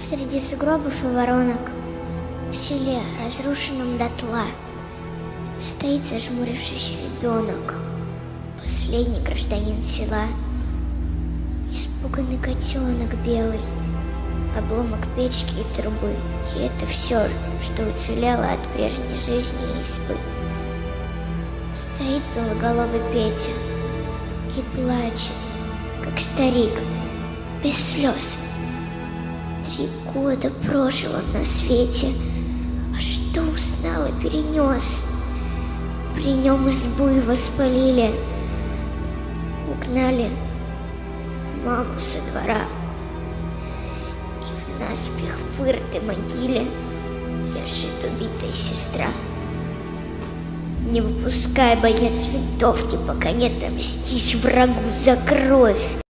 Среди сугробов и воронок, в селе, разрушенном дотла, стоит, зажмурившись, ребенок, последний гражданин села. Испуганный котенок белый, обломок печки и трубы. И это все, что уцелело от прежней жизни и избы. Стоит белоголовый Петя и плачет, как старик, без слез. 3 года прожил он на свете, а что узнал и перенес? При нем избу его спалили, угнали маму со двора. И в наспех вырытой могиле лежит убитая сестра. Не выпускай, боец, винтовки, пока не отомстишь врагу за кровь.